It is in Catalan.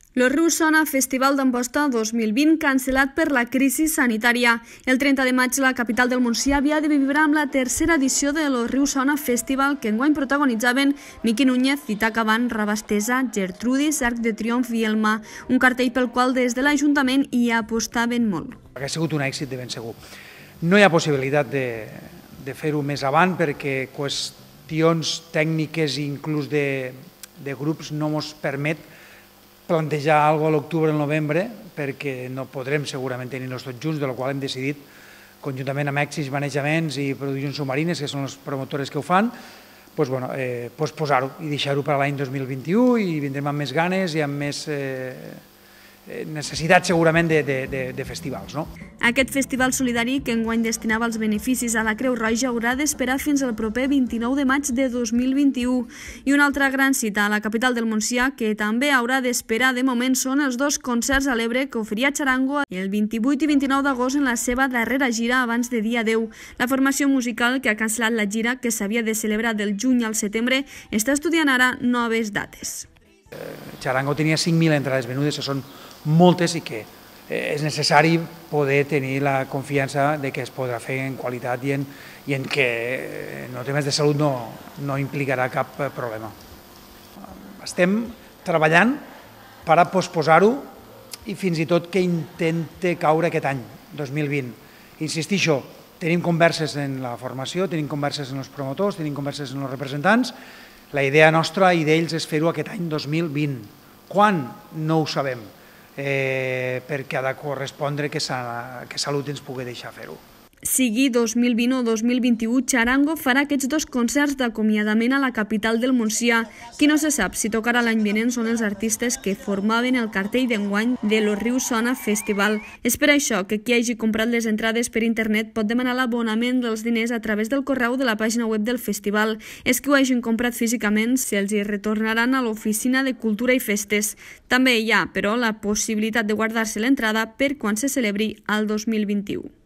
Los Rius Sona Festival d'Amposta 2020 cancel·lat per la crisi sanitària. El 30 de maig la capital del Montsià havia de vibrar amb la tercera edició de Los Rius Sona Festival que enguany protagonitzaven Miqui Núñez, Zita Caban, Rabastesa, Gertrudis, Arc de Triomf i Elma, un cartell pel qual des de l'Ajuntament hi apostaven molt. Ha sigut un èxit de ben segur. No hi ha possibilitat de fer-ho més avant perquè qüestions tècniques i inclús de grups no ens permet plantejar alguna cosa a l'octubre o al novembre perquè no podrem segurament tenir-los tots junts, de la qual hem decidit, conjuntament amb Èxits Manejaments i Produccions Submarines, que són les promotores que ho fan, posar-ho i deixar-ho per a l'any 2021 i vindrem amb més ganes i amb més necessitat segurament de festivals. Aquest festival solidari que enguany destinava els beneficis a la Creu Roja haurà d'esperar fins al proper 29 de maig de 2021. I una altra gran cita a la capital del Montsià que també haurà d'esperar de moment són els dos concerts a l'Ebre que oferia Charango el 28 i 29 d'agost en la seva darrera gira abans de dia 10. La formació musical que ha cancel·lat la gira que s'havia de celebrar del juny al setembre està estudiant ara noves dates. Charango tenia 5.000 entrades venudes, que són moltes i que és necessari poder tenir la confiança de que es podrà fer en qualitat i en que en temes de salut no implicarà cap problema. Estem treballant per a posposar-ho i fins i tot que intente caure aquest any, 2020. Insistixo, tenim converses en la formació, tenim converses en els promotors, tenim converses en els representants. La idea nostra i d'ells és fer-ho aquest any 2020. Quan? No ho sabem, perquè ha de correspondre que Salut ens pugui deixar fer-ho. Sigui 2020 o 2021, Charango farà aquests dos concerts d'acomiadament a la capital del Montsià. Qui no se sap si tocarà l'any vinent són els artistes que formaven el cartell d'enguany de Los Rius Sona Festival. És per això que qui hagi comprat les entrades per internet pot demanar l'abonament dels diners a través del correu de la pàgina web del festival. És que ho hagin comprat físicament se'ls hi retornaran a l'Oficina de Cultura i Festes. També hi ha, però, la possibilitat de guardar-se l'entrada per quan se celebri el 2021.